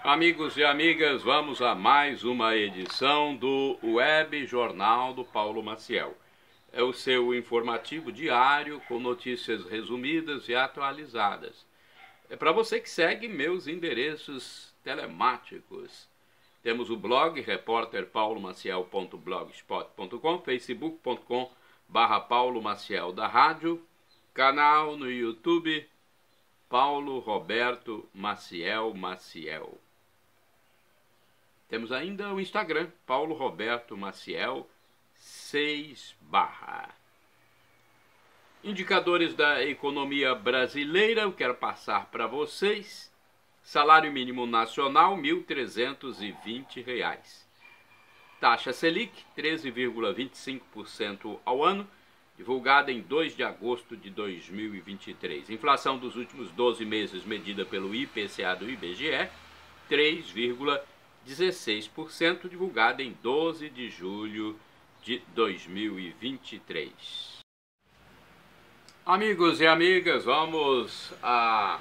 Amigos e amigas, vamos a mais uma edição do Web Jornal do Paulo Maciel. É o seu informativo diário com notícias resumidas e atualizadas. É para você que segue meus endereços telemáticos. Temos o blog repórterpaulomaciel.blogspot.com, facebook.com/Paulo Maciel da Rádio, canal no YouTube Paulo Roberto Maciel Maciel. Temos ainda o Instagram, Paulo Roberto Maciel 6 barra. Indicadores da economia brasileira, eu quero passar para vocês. Salário mínimo nacional, R$ 1.320. Taxa Selic, 13,25% ao ano, divulgada em 2 de agosto de 2023. Inflação dos últimos 12 meses, medida pelo IPCA do IBGE, 3,16%, divulgada em 12 de julho de 2023. Amigos e amigas, vamos à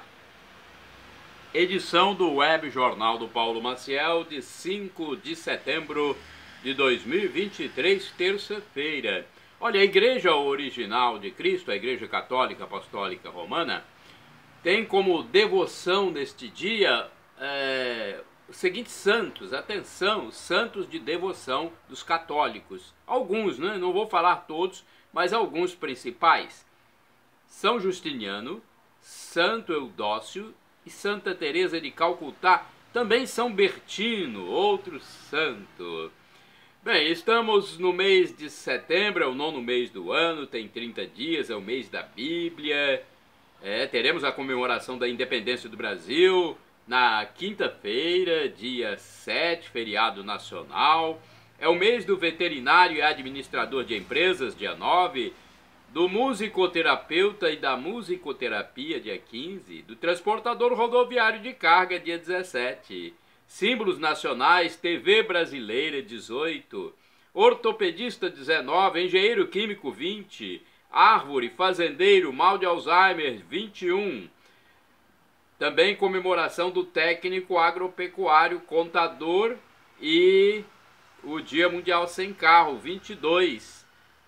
edição do Web Jornal do Paulo Maciel de 5 de setembro de 2023, terça-feira. Olha, a Igreja Original de Cristo, a Igreja Católica Apostólica Romana, tem como devoção neste dia os seguintes santos. Atenção, santos de devoção dos católicos. Alguns, né? Não vou falar todos, mas alguns principais. São Justiniano, Santo Eudócio e Santa Teresa de Calcutá. Também São Bertino, outro santo. Bem, estamos no mês de setembro, é o 9º mês do ano, tem 30 dias, é o mês da Bíblia. Teremos a comemoração da independência do Brasil na quinta-feira, dia 7, feriado nacional. É o mês do veterinário e administrador de empresas, dia 9, do musicoterapeuta e da musicoterapia, dia 15, do transportador rodoviário de carga, dia 17. Símbolos nacionais, TV brasileira, 18, ortopedista, 19, engenheiro químico, 20, árvore, fazendeiro, mal de Alzheimer, 21. Também comemoração do técnico agropecuário, contador e o Dia Mundial Sem Carro, 22.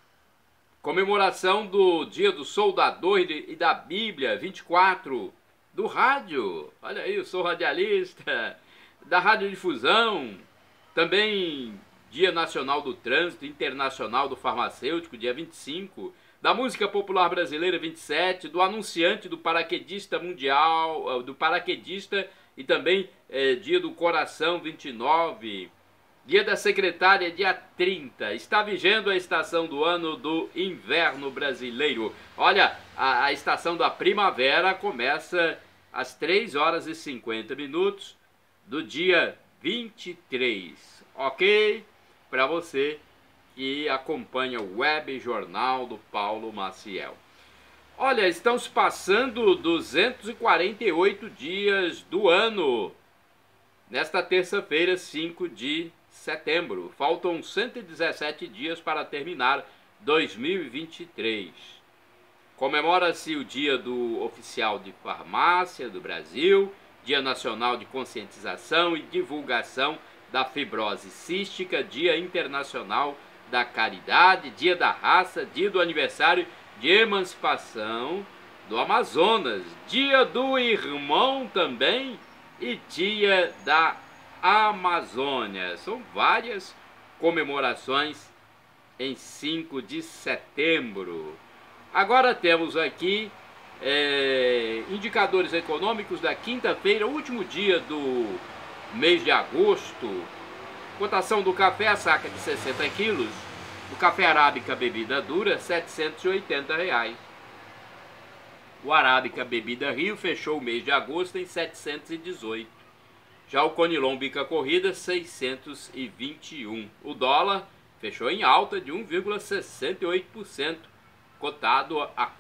Comemoração do Dia do Soldador e da Bíblia, 24. Do rádio, olha aí, eu sou radialista. Da radiodifusão, também Dia Nacional do Trânsito, Internacional do Farmacêutico, dia 25, da música popular brasileira, 27, do anunciante, do paraquedista mundial, do paraquedista e também Dia do Coração, 29, Dia da Secretária, dia 30, está vigendo a estação do ano do inverno brasileiro. Olha, a estação da primavera começa às 3h50 do dia 23, ok? Para você que acompanha o Web Jornal do Paulo Maciel. Olha, estão se passando 248 dias do ano, nesta terça-feira, 5 de setembro. Faltam 117 dias para terminar 2023. Comemora-se o Dia do Oficial de Farmácia do Brasil, Dia Nacional de Conscientização e Divulgação da Fibrose Cística, Dia Internacional da Caridade, Dia da Raça, Dia do Aniversário de Emancipação do Amazonas, Dia do Irmão também e Dia da Amazônia. São várias comemorações em 5 de setembro. Agora temos aqui indicadores econômicos da quinta-feira, último dia do mês de agosto. Cotação do café, a saca de 60 quilos, do café arábica bebida dura, R$ 780. O arábica bebida Rio fechou o mês de agosto em 718. Já o conilon bica corrida, 621. O dólar fechou em alta de 1,68%. cotado a R$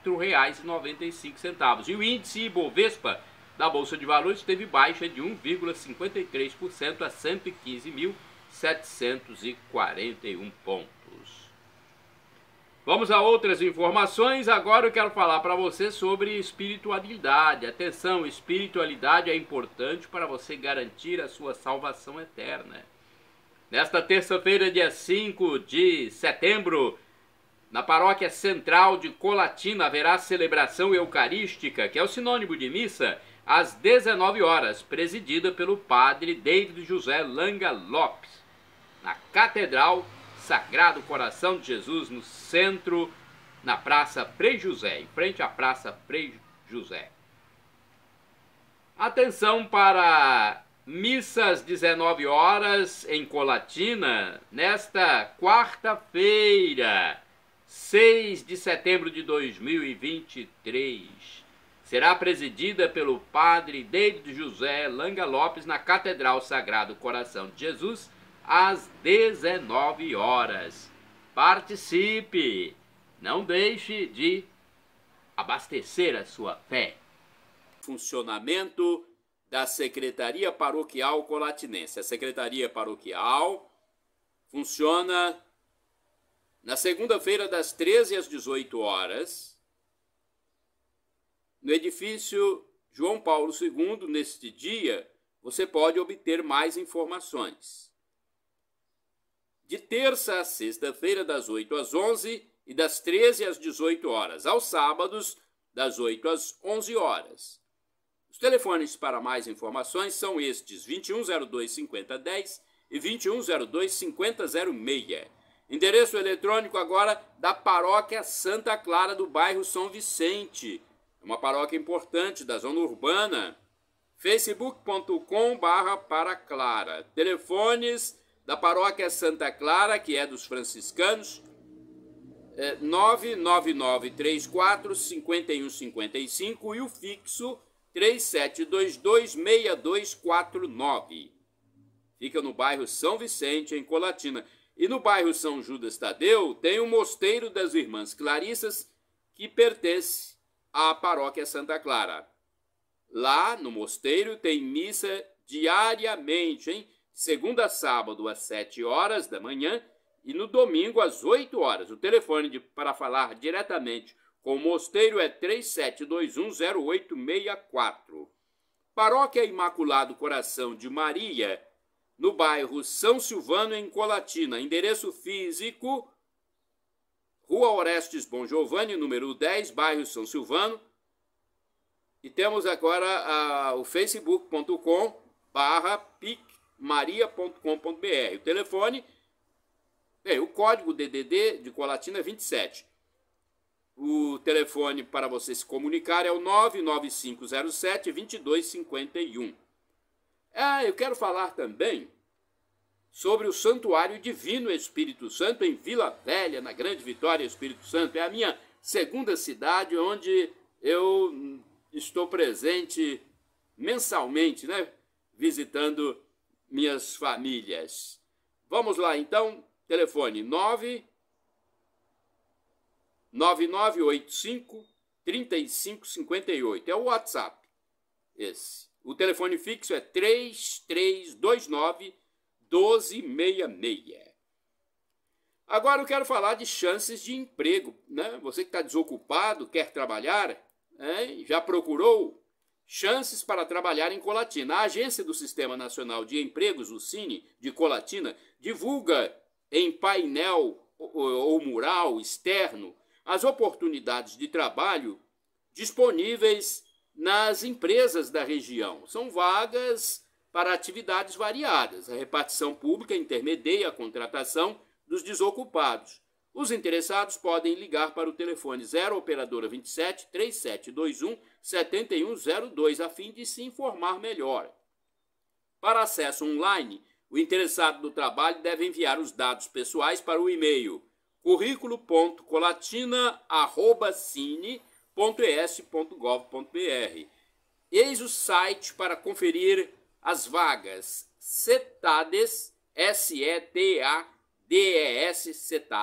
4,95. E o índice Ibovespa da Bolsa de Valores teve baixa de 1,53% a 115.741 pontos. Vamos a outras informações. Agora eu quero falar para você sobre espiritualidade. Atenção, espiritualidade é importante para você garantir a sua salvação eterna. Nesta terça-feira, dia 5 de setembro, na paróquia central de Colatina, haverá celebração eucarística, que é o sinônimo de missa, às 19 horas, presidida pelo padre David José Langa Lopes, na Catedral Sagrado Coração de Jesus, no centro, na Praça Frei José, em frente à Praça Frei José. Atenção para missas 19 horas em Colatina, nesta quarta-feira, 6 de setembro de 2023. Será presidida pelo padre David José Langa Lopes na Catedral Sagrado Coração de Jesus, às 19 horas. Participe! Não deixe de abastecer a sua fé. Funcionamento da Secretaria Paroquial Colatinense. A Secretaria Paroquial funciona na segunda-feira, das 13 às 18 horas, no edifício João Paulo II. Neste dia, você pode obter mais informações. De terça a sexta-feira, das 8 às 11 e das 13 às 18 horas. Aos sábados, das 8 às 11 horas. Os telefones para mais informações são estes: 2102-5010 e 2102-5006. Endereço eletrônico agora da Paróquia Santa Clara, do bairro São Vicente. É uma paróquia importante da zona urbana. facebook.com/paraclara. Telefones da Paróquia Santa Clara, que é dos franciscanos, 99934-5155 e o fixo 3722-6249. Fica no bairro São Vicente, em Colatina. E no bairro São Judas Tadeu tem o Mosteiro das Irmãs Clarissas, que pertence à Paróquia Santa Clara. Lá no mosteiro tem missa diariamente, hein? Segunda a sábado às 7 horas da manhã e no domingo às 8 horas. O telefone para falar diretamente com o mosteiro é 37210864. Paróquia Imaculado Coração de Maria, no bairro São Silvano, em Colatina. Endereço físico: Rua Orestes Bom Giovanni, número 10, bairro São Silvano. E temos agora o facebook.com/picmaria.com.br. O telefone, o código DDD de Colatina é 27. O telefone para você se comunicar é o 99507-2251. Eu quero falar também sobre o Santuário Divino Espírito Santo, em Vila Velha, na Grande Vitória, Espírito Santo. É a minha segunda cidade onde eu estou presente mensalmente, visitando minhas famílias. Vamos lá, então. Telefone 99985-3558. É o WhatsApp. Esse. O telefone fixo é 3329-1266. Agora eu quero falar de chances de emprego, Você que está desocupado, quer trabalhar, já procurou chances para trabalhar em Colatina. A Agência do Sistema Nacional de Empregos, o Cine, de Colatina, divulga em painel ou mural externo as oportunidades de trabalho disponíveis nas empresas da região. São vagas para atividades variadas. A repartição pública intermedia a contratação dos desocupados. Os interessados podem ligar para o telefone 0 operadora 27 3721 7102 a fim de se informar melhor. Para acesso online, o interessado no trabalho deve enviar os dados pessoais para o e-mail currículo.colatina@cine.es.gov.br. Eis o site para conferir as vagas: Cetades, SETADES,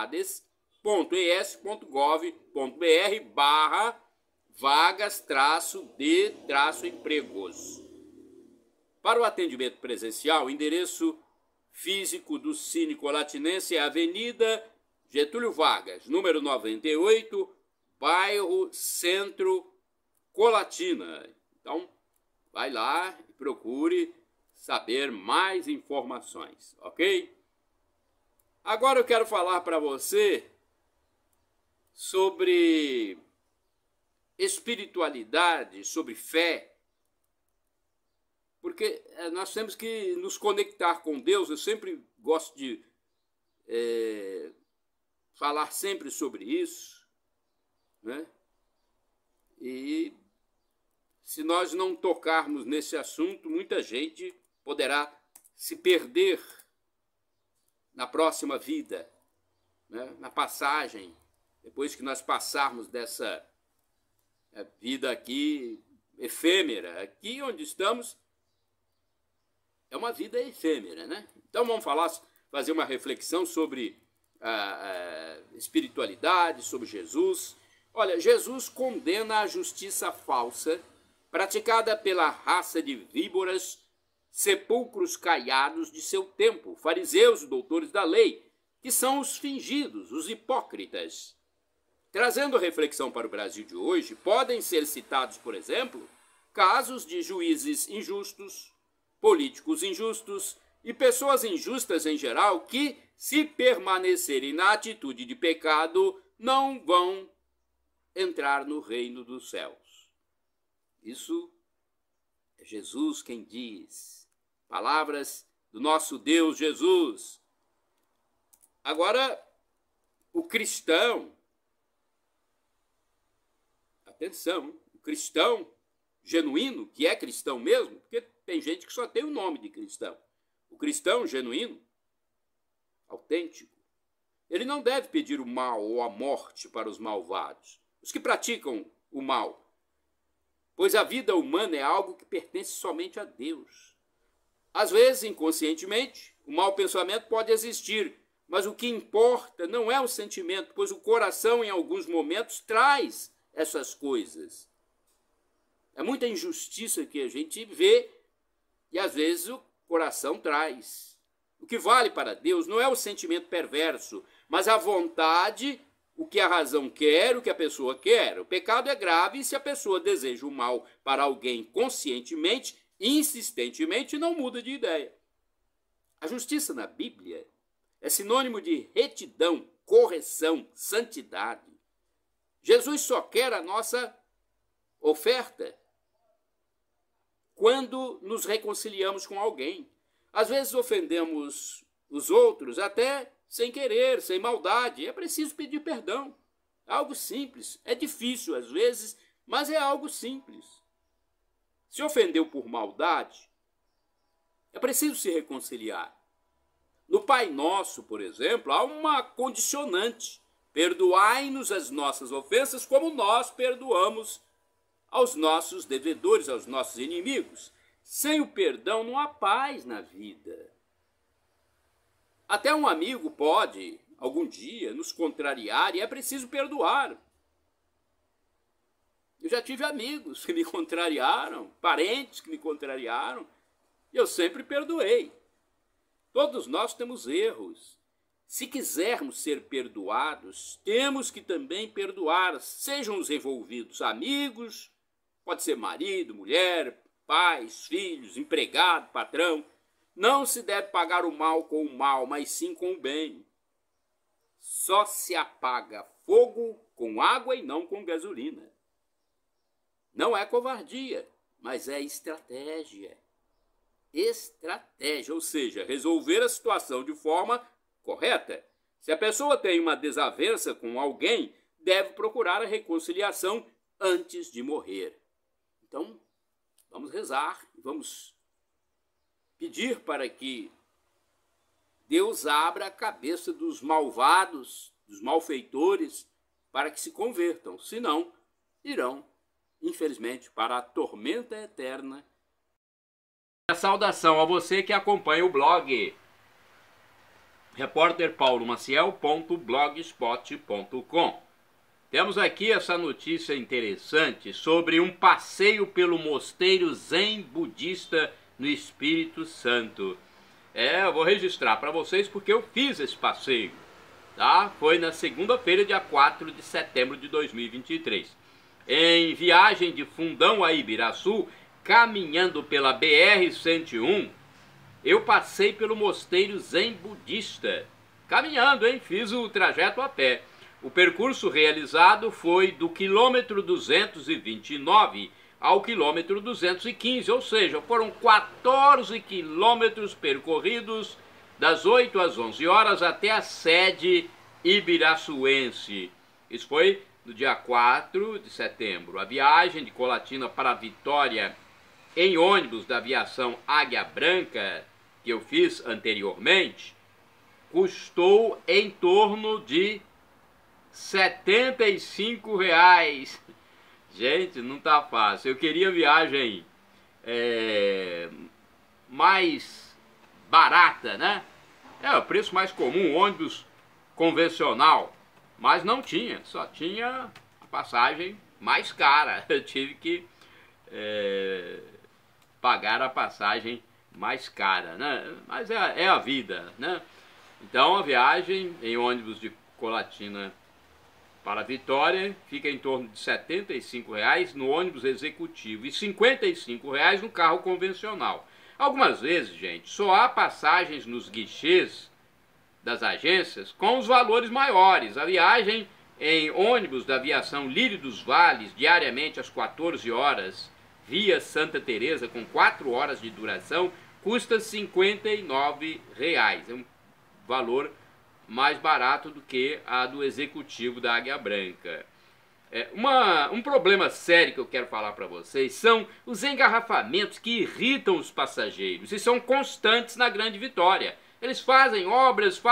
cetades.es.gov.br/vagas-de-empregos. Para o atendimento presencial, o endereço físico do Cine Colatinense é Avenida Getúlio Vargas, número 98, bairro Centro, Colatina. Então, vai lá e procure saber mais informações, ok? Agora eu quero falar para você sobre espiritualidade, sobre fé, porque nós temos que nos conectar com Deus. Eu sempre gosto de falar sempre sobre isso, né? E se nós não tocarmos nesse assunto, muita gente poderá se perder na próxima vida, né? Na passagem, depois que nós passarmos dessa vida aqui efêmera. Aqui onde estamos é uma vida efêmera, né? Então vamos fazer uma reflexão sobre a espiritualidade, sobre Jesus. Olha, Jesus condena a justiça falsa praticada pela raça de víboras, sepulcros caiados de seu tempo, fariseus e doutores da lei, que são os fingidos, os hipócritas. Trazendo reflexão para o Brasil de hoje, podem ser citados, por exemplo, casos de juízes injustos, políticos injustos e pessoas injustas em geral que, se permanecerem na atitude de pecado, não vão entrar no reino dos céus. Isso é Jesus quem diz. Palavras do nosso Deus Jesus. Agora, o cristão, atenção, o cristão genuíno, que é cristão mesmo, porque tem gente que só tem o nome de cristão. O cristão genuíno, autêntico, ele não deve pedir o mal ou a morte para os malvados, os que praticam o mal, pois a vida humana é algo que pertence somente a Deus. Às vezes, inconscientemente, o mau pensamento pode existir, mas o que importa não é o sentimento, pois o coração, em alguns momentos, traz essas coisas. É muita injustiça que a gente vê e, às vezes, o coração traz. O que vale para Deus não é o sentimento perverso, mas a vontade, o que a razão quer, o que a pessoa quer. O pecado é grave se a pessoa deseja o mal para alguém conscientemente, insistentemente, não muda de ideia. A justiça na Bíblia é sinônimo de retidão, correção, santidade. Jesus só quer a nossa oferta quando nos reconciliamos com alguém. Às vezes ofendemos os outros até sem querer, sem maldade. É preciso pedir perdão. É algo simples. É difícil às vezes, mas é algo simples. Se ofendeu por maldade, é preciso se reconciliar. No Pai Nosso, por exemplo, há uma condicionante. Perdoai-nos as nossas ofensas como nós perdoamos aos nossos devedores, aos nossos inimigos. Sem o perdão não há paz na vida. Até um amigo pode, algum dia, nos contrariar e é preciso perdoar. Eu já tive amigos que me contrariaram, parentes que me contrariaram, e eu sempre perdoei. Todos nós temos erros. Se quisermos ser perdoados, temos que também perdoar, sejam os envolvidos amigos, pode ser marido, mulher, pais, filhos, empregado, patrão. Não se deve pagar o mal com o mal, mas sim com o bem. Só se apaga fogo com água e não com gasolina. Não é covardia, mas é estratégia. Estratégia, ou seja, resolver a situação de forma correta. Se a pessoa tem uma desavença com alguém, deve procurar a reconciliação antes de morrer. Então, vamos rezar, vamos pedir para que Deus abra a cabeça dos malvados, dos malfeitores, para que se convertam. Senão, irão, infelizmente, para a tormenta eterna. A saudação a você que acompanha o blog repórterpaulomaciel.blogspot.com. Temos aqui essa notícia interessante sobre um passeio pelo mosteiro Zen budista no Espírito Santo. Eu vou registrar para vocês porque eu fiz esse passeio. tá? Foi na segunda-feira, dia 4 de setembro de 2023. Em viagem de Fundão a Ibiraçu, caminhando pela BR-101, eu passei pelo mosteiro Zen Budista. Caminhando, hein? Fiz o trajeto a pé. O percurso realizado foi do quilômetro 229 ao quilômetro 215, ou seja, foram 14 quilômetros percorridos das 8 às 11 horas até a sede ibiraçuense. Isso foi no dia 4 de setembro. A viagem de Colatina para Vitória em ônibus da aviação Águia Branca, que eu fiz anteriormente, custou em torno de R$ 75. Gente, não tá fácil. Eu queria viagem mais barata, né? É o preço mais comum, ônibus convencional. Mas não tinha, só tinha a passagem mais cara. Eu tive que pagar a passagem mais cara, né? Mas é a vida, né? Então a viagem em ônibus de Colatina para Vitória fica em torno de R$ 75 no ônibus executivo e R$ 55 no carro convencional. Algumas vezes, gente, só há passagens nos guichês das agências com os valores maiores. A viagem em ônibus da aviação Lírio dos Vales, diariamente às 14 horas, via Santa Teresa, com 4 horas de duração, custa R$ 59. É um valor mais barato do que a do executivo da Águia Branca. Um problema sério que eu quero falar para vocês são os engarrafamentos que irritam os passageiros e são constantes na Grande Vitória. Eles fazem obras,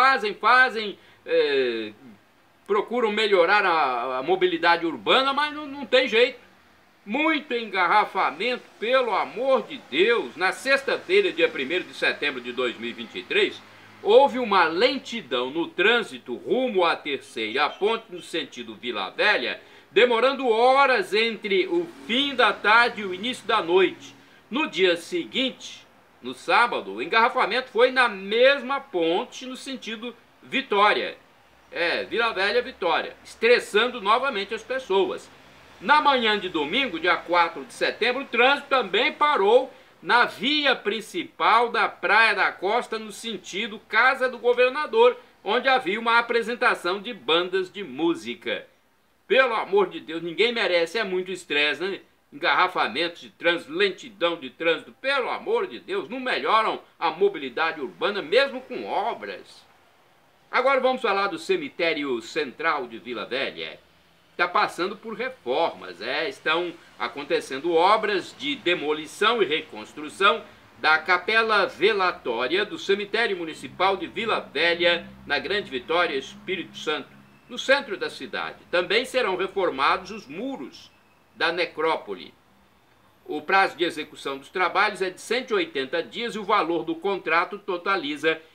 procuram melhorar a mobilidade urbana, mas não tem jeito. Muito engarrafamento, pelo amor de Deus. Na sexta-feira, dia 1º de setembro de 2023, houve uma lentidão no trânsito rumo à Terceira Ponte no sentido Vila Velha, demorando horas entre o fim da tarde e o início da noite. No dia seguinte, no sábado, o engarrafamento foi na mesma ponte no sentido Vitória. Vila Velha, Vitória, estressando novamente as pessoas. Na manhã de domingo, dia 4 de setembro, o trânsito também parou na via principal da Praia da Costa no sentido Casa do Governador, onde havia uma apresentação de bandas de música. Pelo amor de Deus, ninguém merece, é muito estresse, né? Engarrafamentos de trânsito, lentidão de trânsito, pelo amor de Deus, não melhoram a mobilidade urbana mesmo com obras. Agora vamos falar do cemitério central de Vila Velha. Está passando por reformas, estão acontecendo obras de demolição e reconstrução da capela velatória do cemitério municipal de Vila Velha, na Grande Vitória, Espírito Santo, no centro da cidade. Também serão reformados os muros da necrópole. O prazo de execução dos trabalhos é de 180 dias e o valor do contrato totaliza R$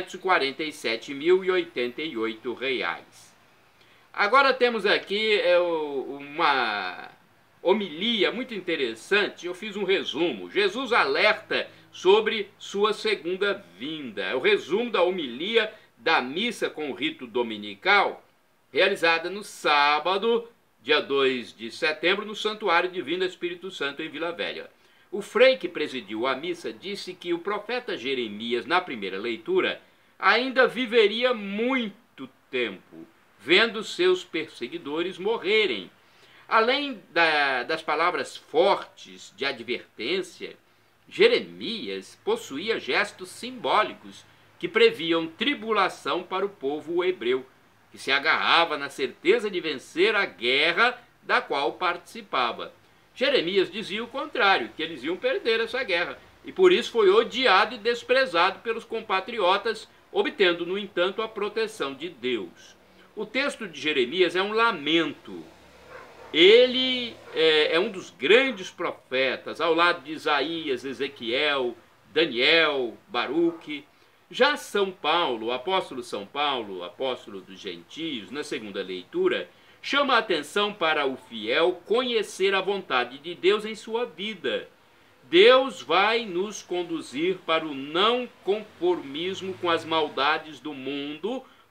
547.088. Agora temos aqui uma homilia muito interessante. Eu fiz um resumo. Jesus alerta sobre sua segunda vinda. É o resumo da homilia da missa com o rito dominical, realizada no sábado, dia 2 de setembro, no Santuário Divino Espírito Santo, em Vila Velha. O frei que presidiu a missa disse que o profeta Jeremias, na primeira leitura, ainda viveria muito tempo, vendo seus perseguidores morrerem. Além das palavras fortes de advertência, Jeremias possuía gestos simbólicos que previam tribulação para o povo hebreu, que se agarrava na certeza de vencer a guerra da qual participava. Jeremias dizia o contrário, que eles iam perder essa guerra, e por isso foi odiado e desprezado pelos compatriotas, obtendo, no entanto, a proteção de Deus. O texto de Jeremias é um lamento. Ele é um dos grandes profetas, ao lado de Isaías, Ezequiel, Daniel, Baruque. Já São Paulo, o apóstolo São Paulo, apóstolo dos gentios, na segunda leitura, chama a atenção para o fiel conhecer a vontade de Deus em sua vida. Deus vai nos conduzir para o não conformismo com as maldades do mundo,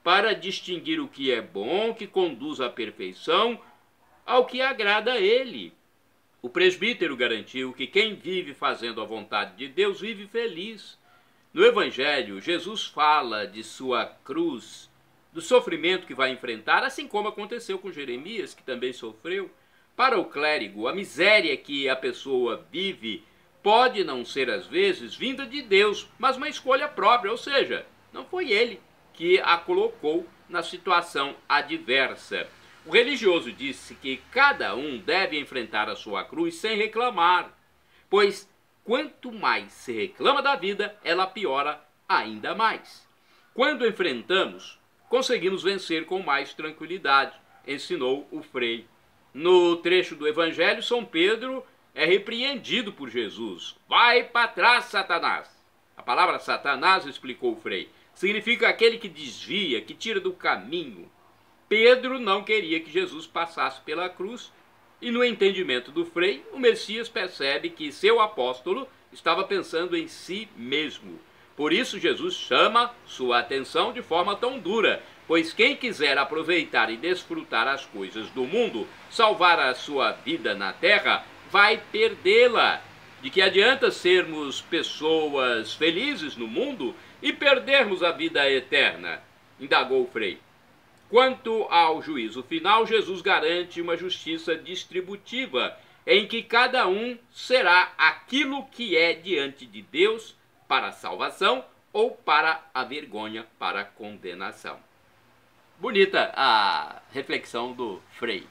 para distinguir o que é bom, que conduz à perfeição, ao que agrada a ele. O presbítero garantiu que quem vive fazendo a vontade de Deus vive feliz. No Evangelho, Jesus fala de sua cruz, do sofrimento que vai enfrentar, assim como aconteceu com Jeremias, que também sofreu. Para o clérigo, a miséria que a pessoa vive pode não ser, às vezes, vinda de Deus, mas uma escolha própria, ou seja, não foi ele que a colocou na situação adversa. O religioso disse que cada um deve enfrentar a sua cruz sem reclamar, pois quanto mais se reclama da vida, ela piora ainda mais. Quando enfrentamos, conseguimos vencer com mais tranquilidade, ensinou o Frei. No trecho do Evangelho, São Pedro é repreendido por Jesus. Vai para trás, Satanás. A palavra Satanás, explicou o Frei, significa aquele que desvia, que tira do caminho. Pedro não queria que Jesus passasse pela cruz e, no entendimento do Frei, o Messias percebe que seu apóstolo estava pensando em si mesmo. Por isso Jesus chama sua atenção de forma tão dura, pois quem quiser aproveitar e desfrutar as coisas do mundo, salvar a sua vida na terra, vai perdê-la. De que adianta sermos pessoas felizes no mundo e perdermos a vida eterna? Indagou o Frei. Quanto ao juízo final, Jesus garante uma justiça distributiva, em que cada um será aquilo que é diante de Deus para a salvação ou para a vergonha, para a condenação. Bonita a reflexão do Frei.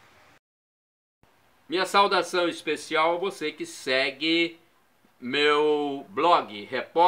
Minha saudação especial a você que segue meu blog,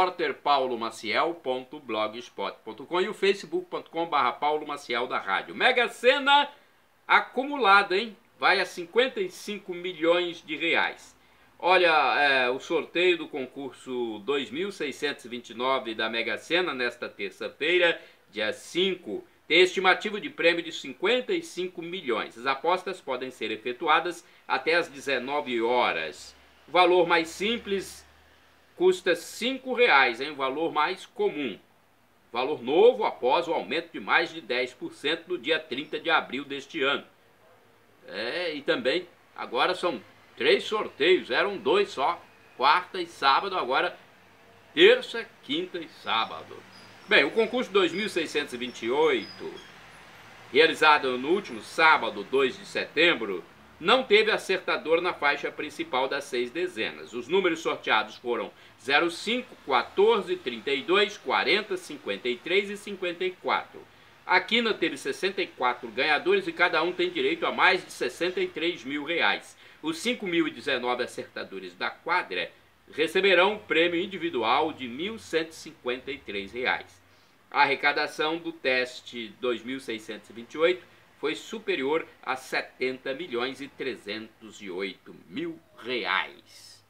repórterpaulomaciel.blogspot.com e o facebook.com/Paulo Maciel da Rádio. Mega Sena acumulada, hein? Vai a 55 milhões de reais. Olha, o sorteio do concurso 2629 da Mega Sena nesta terça-feira, dia 5, tem estimativa de prêmio de 55 milhões. As apostas podem ser efetuadas até às 19 horas. O valor mais simples custa R$ 5,00, hein? O valor mais comum. Valor novo após o aumento de mais de 10% no dia 30 de abril deste ano. E também, agora são 3 sorteios, eram 2 só. Quarta e sábado, agora terça, quinta e sábado. Bem, o concurso 2628, realizado no último sábado, 2 de setembro, não teve acertador na faixa principal das 6 dezenas. Os números sorteados foram 05, 14, 32, 40, 53 e 54. A quina teve 64 ganhadores e cada um tem direito a mais de 63 mil reais. Os 5.019 acertadores da quadra receberão um prêmio individual de R$ 1.153. A arrecadação do teste 2628 foi superior a 70 milhões e 308 mil reais.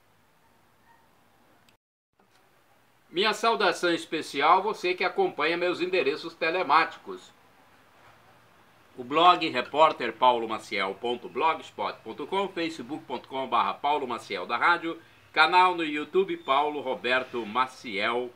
Minha saudação especial a você que acompanha meus endereços telemáticos. O blog repórterpaulomaciel.blogspot.com, facebook.com/Paulo Maciel da Rádio, canal no YouTube Paulo Roberto Maciel.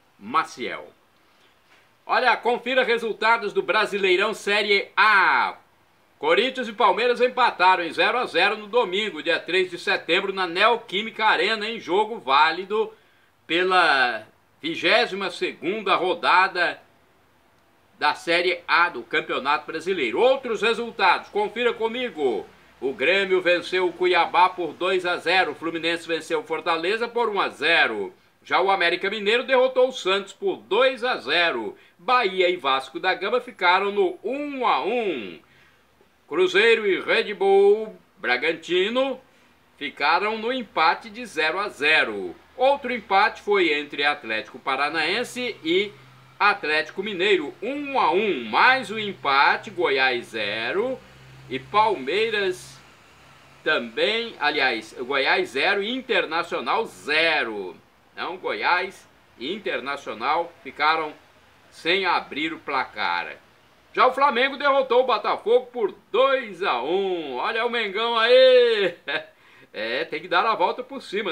Olha, confira resultados do Brasileirão Série A. Corinthians e Palmeiras empataram em 0-0 no domingo, dia 3 de setembro, na Neoquímica Arena, em jogo válido pela 22ª rodada da Série A do Campeonato Brasileiro. Outros resultados, confira comigo. O Grêmio venceu o Cuiabá por 2-0, o Fluminense venceu o Fortaleza por 1-0. Já o América Mineiro derrotou o Santos por 2-0. Bahia e Vasco da Gama ficaram no 1-1. Cruzeiro e Red Bull Bragantino ficaram no empate de 0-0. Outro empate foi entre Atlético Paranaense e Atlético Mineiro, 1-1. Mais um empate, Goiás 0 e Palmeiras também, aliás, Goiás 0 e Internacional 0. Não, Goiás e Internacional ficaram sem abrir o placar. Já o Flamengo derrotou o Botafogo por 2-1. Olha o Mengão aí! Tem que dar a volta por cima, né?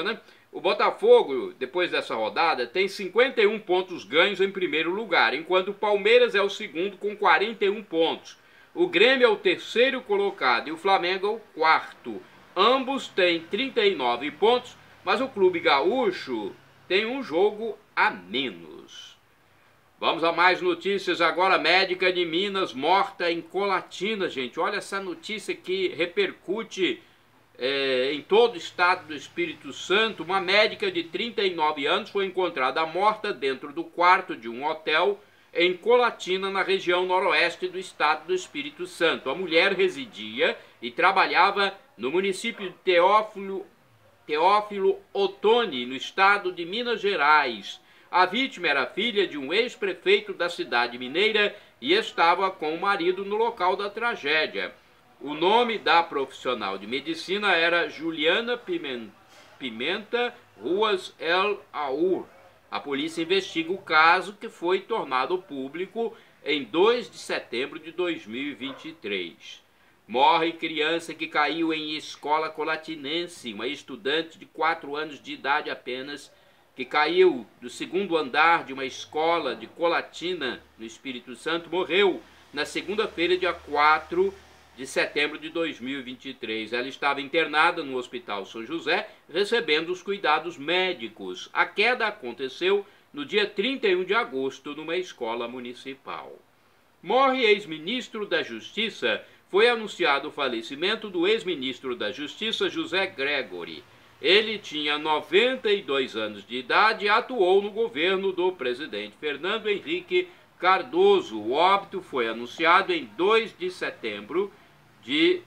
O Botafogo, depois dessa rodada, tem 51 pontos ganhos em primeiro lugar, enquanto o Palmeiras é o segundo com 41 pontos. O Grêmio é o terceiro colocado e o Flamengo é o quarto. Ambos têm 39 pontos, mas o Clube Gaúcho tem um jogo a menos. Vamos a mais notícias agora. Médica de Minas morta em Colatina, gente. Olha essa notícia que repercute em todo o estado do Espírito Santo. Uma médica de 39 anos foi encontrada morta dentro do quarto de um hotel em Colatina, na região noroeste do estado do Espírito Santo. A mulher residia e trabalhava no município de Teófilo Otoni, no estado de Minas Gerais. A vítima era filha de um ex-prefeito da cidade mineira e estava com o marido no local da tragédia. O nome da profissional de medicina era Juliana Pimenta Ruas El Aur. A polícia investiga o caso, que foi tornado público em 2 de setembro de 2023. Morre criança que caiu em escola colatinense. Uma estudante de 4 anos de idade apenas, que caiu do segundo andar de uma escola de Colatina, no Espírito Santo, morreu na segunda-feira, dia 4 de setembro de 2023. Ela estava internada no Hospital São José, recebendo os cuidados médicos. A queda aconteceu no dia 31 de agosto, numa escola municipal. Morre ex-ministro da Justiça. Foi anunciado o falecimento do ex-ministro da Justiça, José Gregory. Ele tinha 92 anos de idade e atuou no governo do presidente Fernando Henrique Cardoso. O óbito foi anunciado em 2 de setembro de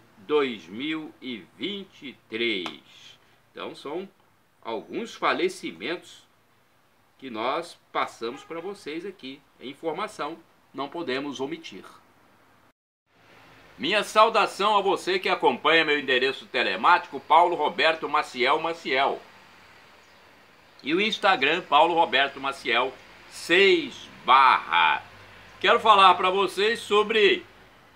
2023. Então são alguns falecimentos que nós passamos para vocês aqui. É informação, não podemos omitir. Minha saudação a você que acompanha meu endereço telemático, Paulo Roberto Maciel Maciel. E o Instagram, Paulo Roberto Maciel 6 /. Quero falar para vocês sobre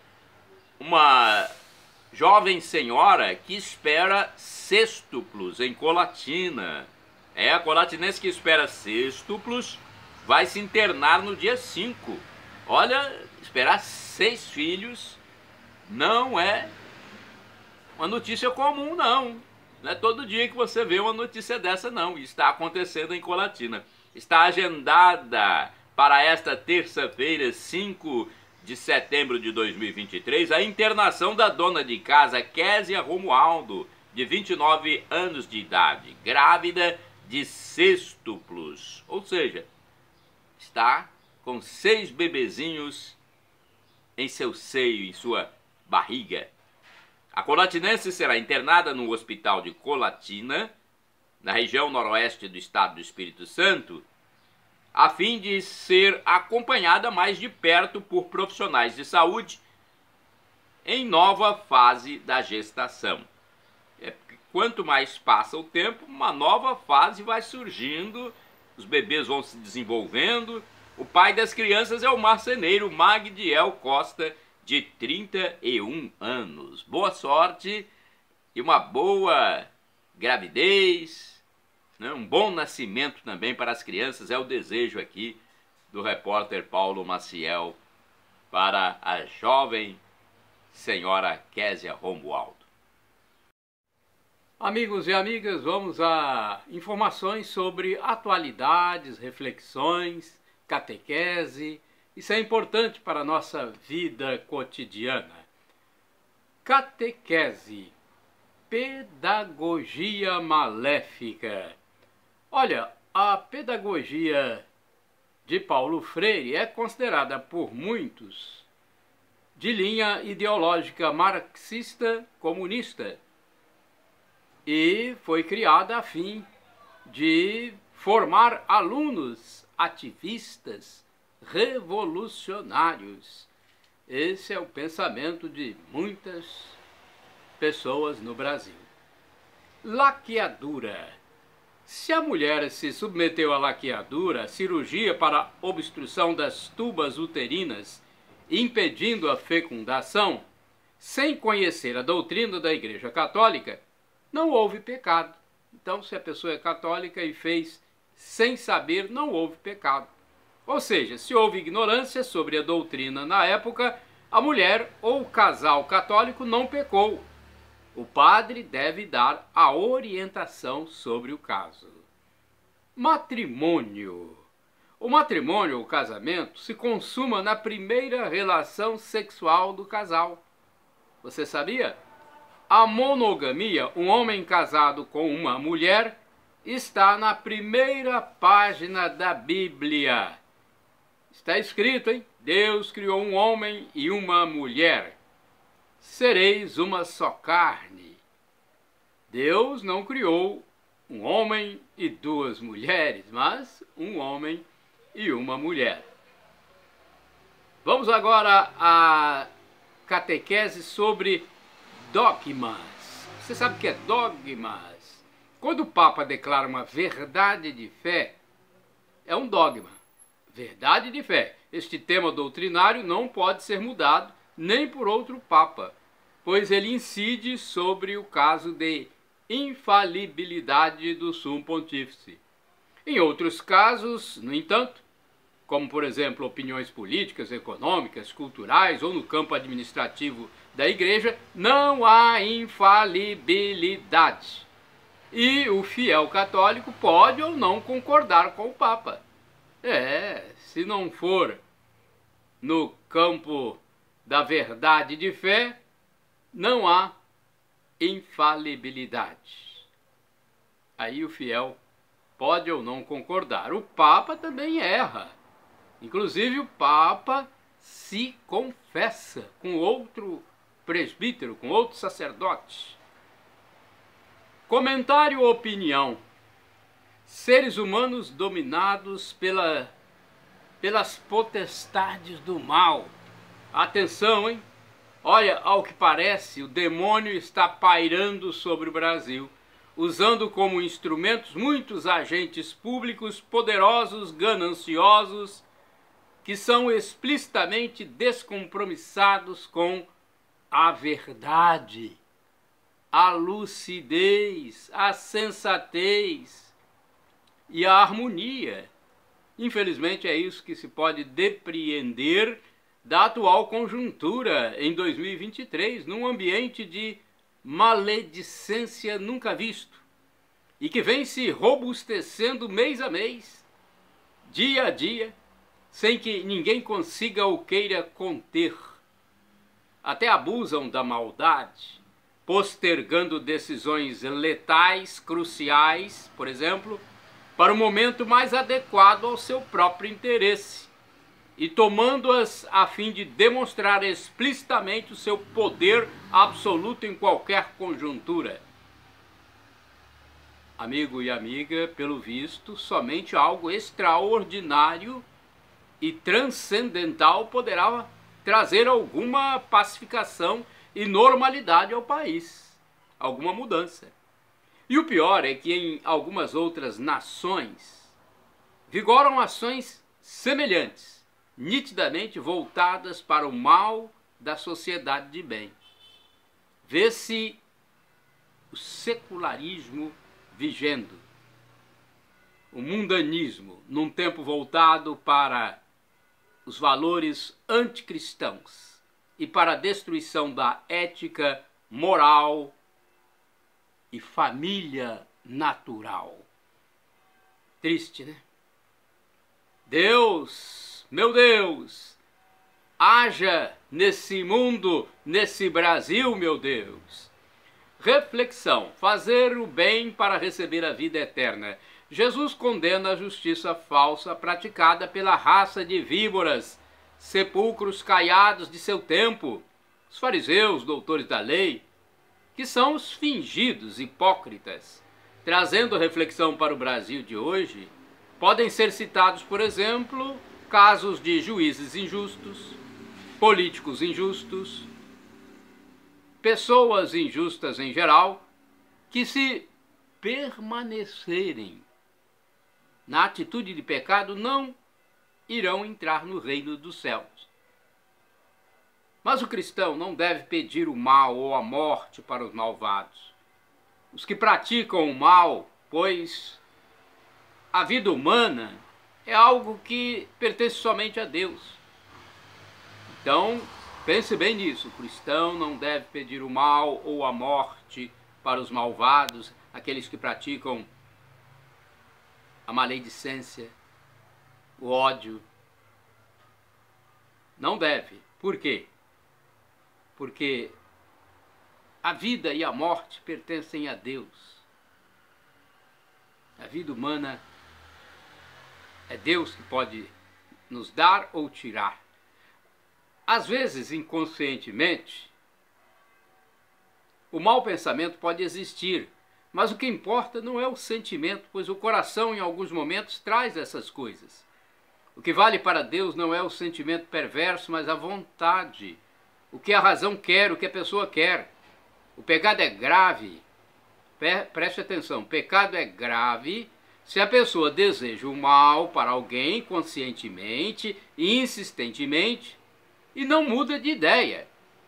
uma jovem senhora que espera sextuplos em Colatina. A colatinense que espera sextuplos vai se internar no dia 5. Olha, esperar 6 filhos não é uma notícia comum, não. Não é todo dia que você vê uma notícia dessa, não. Está acontecendo em Colatina. Está agendada para esta terça-feira, 5 de setembro de 2023, a internação da dona de casa, Késia Romualdo, de 29 anos de idade, grávida de sextuplos. Ou seja, está com 6 bebezinhos em seu seio, em sua barriga. A colatinense será internada no hospital de Colatina, na região noroeste do estado do Espírito Santo, a fim de ser acompanhada mais de perto por profissionais de saúde em nova fase da gestação. Quanto mais passa o tempo, uma nova fase vai surgindo, os bebês vão se desenvolvendo. O pai das crianças é o marceneiro Magdiel Costa, de 31 anos. Boa sorte e uma boa gravidez, né? Um bom nascimento também para as crianças, é o desejo aqui do repórter Paulo Maciel para a jovem senhora Késia Romualdo. Amigos e amigas, vamos a informações sobre atualidades, reflexões, catequese. Isso é importante para a nossa vida cotidiana. Catequese, pedagogia maléfica. Olha, a pedagogia de Paulo Freire é considerada por muitos de linha ideológica marxista-comunista e foi criada a fim de formar alunos ativistas, revolucionários. Esse é o pensamento de muitas pessoas no Brasil. Laqueadura. Se a mulher se submeteu à laqueadura, cirurgia para obstrução das tubas uterinas, impedindo a fecundação, sem conhecer a doutrina da Igreja Católica, não houve pecado, Então, se a pessoa é católica e fez sem saber, não houve pecado. Ou seja, se houve ignorância sobre a doutrina na época, a mulher ou o casal católico não pecou. O padre deve dar a orientação sobre o caso. Matrimônio. O matrimônio, o casamento, se consuma na primeira relação sexual do casal. Você sabia? A monogamia, um homem casado com uma mulher, está na primeira página da Bíblia. Está escrito, hein? Deus criou um homem e uma mulher. Sereis uma só carne. Deus não criou um homem e duas mulheres, mas um homem e uma mulher. Vamos agora à catequese sobre dogmas. Você sabe o que é dogmas? Quando o Papa declara uma verdade de fé, é um dogma. Verdade de fé. Este tema doutrinário não pode ser mudado nem por outro Papa, pois ele incide sobre o caso de infalibilidade do Sumo Pontífice. Em outros casos, no entanto, como por exemplo opiniões políticas, econômicas, culturais ou no campo administrativo da Igreja, não há infalibilidade. E o fiel católico pode ou não concordar com o Papa. Se não for no campo da verdade de fé, não há infalibilidade. Aí o fiel pode ou não concordar. O Papa também erra. Inclusive o Papa se confessa com outro presbítero, com outro sacerdote. Comentário ou opinião. Seres humanos dominados pelas potestades do mal. Atenção, hein? Olha, ao que parece, o demônio está pairando sobre o Brasil, usando como instrumentos muitos agentes públicos poderosos, gananciosos, que são explicitamente descompromissados com a verdade, a lucidez, a sensatez e a harmonia. Infelizmente é isso que se pode depreender da atual conjuntura em 2023, num ambiente de maledicência nunca visto e que vem se robustecendo mês a mês, dia a dia, sem que ninguém consiga ou queira conter. Até abusam da maldade, postergando decisões letais, cruciais, por exemplo, para o momento mais adequado ao seu próprio interesse, e tomando-as a fim de demonstrar explicitamente o seu poder absoluto em qualquer conjuntura. Amigo e amiga, pelo visto, somente algo extraordinário e transcendental poderá trazer alguma pacificação e normalidade ao país, alguma mudança. E o pior é que em algumas outras nações vigoram ações semelhantes, nitidamente voltadas para o mal da sociedade de bem. Vê-se o secularismo vigendo, o mundanismo, num tempo voltado para os valores anticristãos e para a destruição da ética, moral e família natural. Triste, né? Deus, meu Deus, haja nesse mundo, nesse Brasil, meu Deus. Reflexão: fazer o bem para receber a vida eterna. Jesus condena a justiça falsa praticada pela raça de víboras, sepulcros caiados de seu tempo, os fariseus, doutores da lei, que são os fingidos hipócritas. Trazendo reflexão para o Brasil de hoje, podem ser citados, por exemplo, casos de juízes injustos, políticos injustos, pessoas injustas em geral, que se permanecerem na atitude de pecado não irão entrar no reino dos céus. Mas o cristão não deve pedir o mal ou a morte para os malvados. Os que praticam o mal pois a vida humana é algo que pertence somente a Deus. Então, pense bem nisso. O cristão não deve pedir o mal ou a morte para os malvados, aqueles que praticam a maledicência, o ódio. Não deve. Por quê? Porque a vida e a morte pertencem a Deus. A vida humana é Deus que pode nos dar ou tirar. Às vezes, inconscientemente, o mau pensamento pode existir, mas o que importa não é o sentimento, pois o coração em alguns momentos traz essas coisas. O que vale para Deus não é o sentimento perverso, mas a vontade. O que a razão quer, o que a pessoa quer. O pecado é grave. Preste atenção, o pecado é grave se a pessoa deseja o mal para alguém conscientemente e insistentemente e não muda de ideia.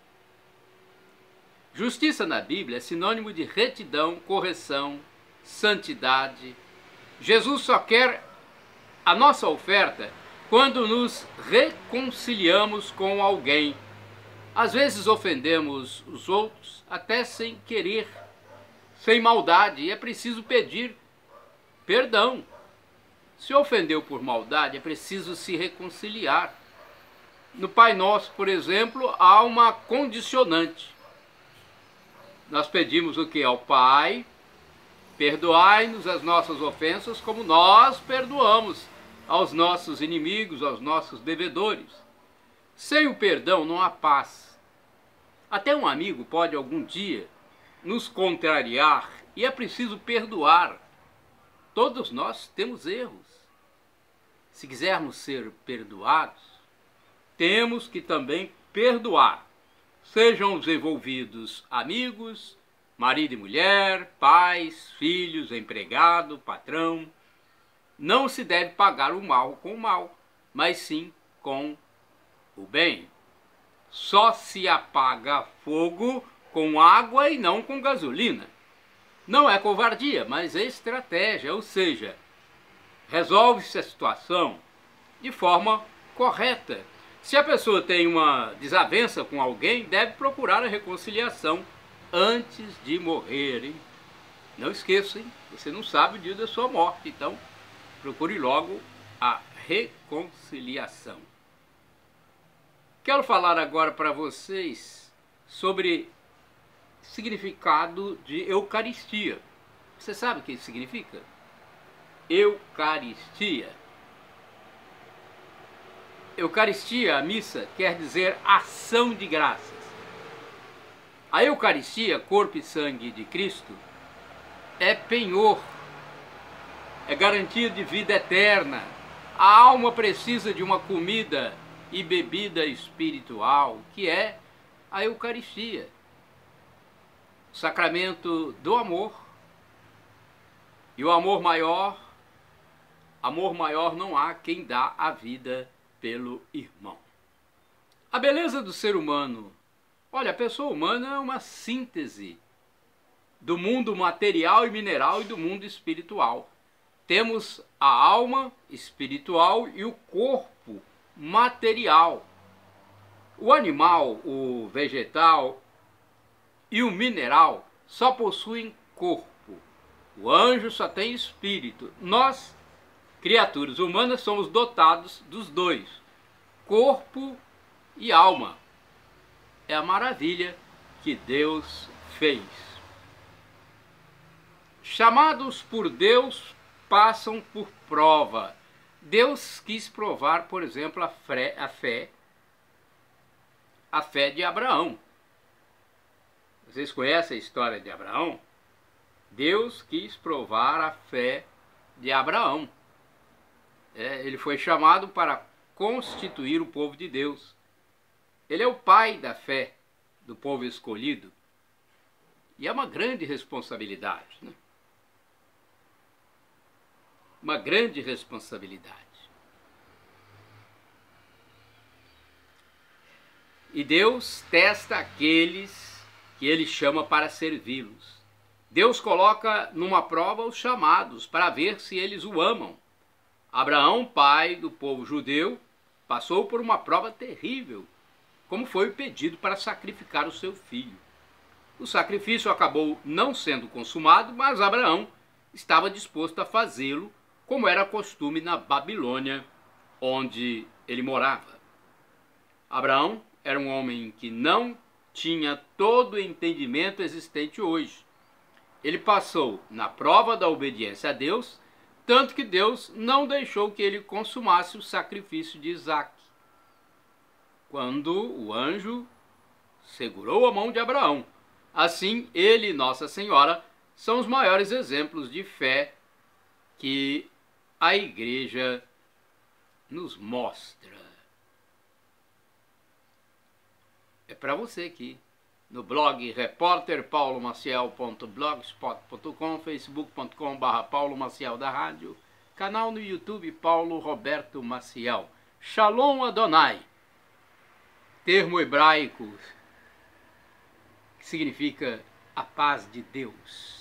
Justiça na Bíblia é sinônimo de retidão, correção, santidade. Jesus só quer a nossa oferta quando nos reconciliamos com alguém. Às vezes ofendemos os outros até sem querer, sem maldade, e é preciso pedir perdão. Se ofendeu por maldade, é preciso se reconciliar. No Pai Nosso, por exemplo, há uma condicionante. Nós pedimos o que ao Pai? Perdoai-nos as nossas ofensas como nós perdoamos aos nossos inimigos, aos nossos devedores. Sem o perdão não há paz. Até um amigo pode algum dia nos contrariar e é preciso perdoar. Todos nós temos erros. Se quisermos ser perdoados, temos que também perdoar. Sejam os envolvidos amigos, marido e mulher, pais, filhos, empregado, patrão. Não se deve pagar o mal com o mal, mas sim com o bem. Só se apaga fogo com água e não com gasolina. Não é covardia, mas é estratégia, ou seja, resolve-se a situação de forma correta. Se a pessoa tem uma desavença com alguém, deve procurar a reconciliação antes de morrer, hein? Não esqueça, hein? Você não sabe o dia da sua morte, então procure logo a reconciliação. Quero falar agora para vocês sobre significado de Eucaristia. Você sabe o que isso significa? Eucaristia. Eucaristia, a missa, quer dizer ação de graças. A Eucaristia, corpo e sangue de Cristo, é penhor, é garantia de vida eterna. A alma precisa de uma comida e bebida espiritual, que é a Eucaristia, o sacramento do amor. E o amor maior não há quem dá a vida pelo irmão. A beleza do ser humano. Olha, a pessoa humana é uma síntese do mundo material e mineral e do mundo espiritual. Temos a alma espiritual e o corpo material. O animal, o vegetal e o mineral só possuem corpo. O anjo só tem espírito. Nós, criaturas humanas, somos dotados dos dois, corpo e alma. É a maravilha que Deus fez. Chamados por Deus, passam por prova. Deus quis provar, por exemplo, a fé de Abraão. Vocês conhecem a história de Abraão? Deus quis provar a fé de Abraão. Ele foi chamado para constituir o povo de Deus. Ele é o pai da fé do povo escolhido. E é uma grande responsabilidade, né? Uma grande responsabilidade. E Deus testa aqueles que Ele chama para servi-los. Deus coloca numa prova os chamados para ver se eles o amam. Abraão, pai do povo judeu, passou por uma prova terrível, como foi o pedido para sacrificar o seu filho. O sacrifício acabou não sendo consumado, mas Abraão estava disposto a fazê-lo, como era costume na Babilônia, onde ele morava. Abraão era um homem que não tinha todo o entendimento existente hoje. Ele passou na prova da obediência a Deus, tanto que Deus não deixou que ele consumasse o sacrifício de Isaque. Quando o anjo segurou a mão de Abraão, assim ele e Nossa Senhora são os maiores exemplos de fé que a Igreja nos mostra. É para você aqui, no blog repórterpaulomaciel.blogspot.com, facebook.com/Paulo Maciel da Rádio, canal no YouTube Paulo Roberto Maciel. Shalom Adonai, termo hebraico que significa a paz de Deus.